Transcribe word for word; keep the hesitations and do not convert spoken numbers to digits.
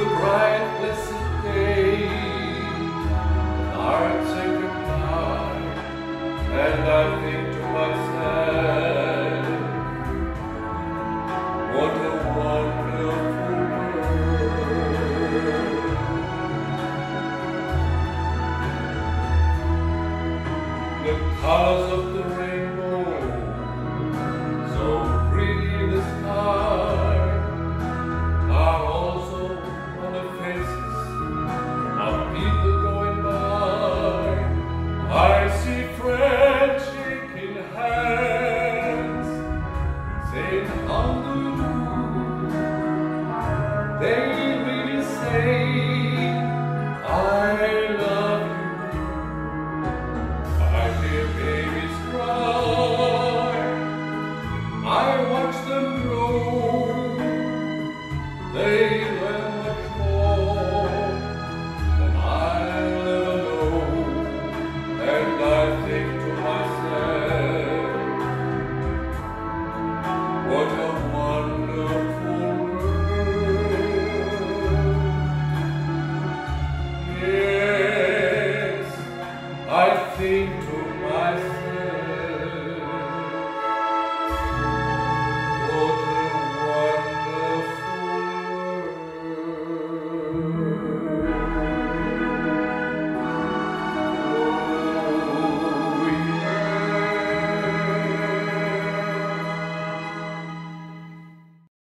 the bright blessed day, when hearts say goodbye, and I think to myself, what a wonderful world. The colors of the rainbow, so pretty in the sky, are also on the faces of people going by. I see friends shaking hands, saying how do you do. They really say, I love you. I hear babies cry, I watch them grow. They learn much more than I'll ever know, and I think to myself, what a wonderful world. Yes, I think to myself,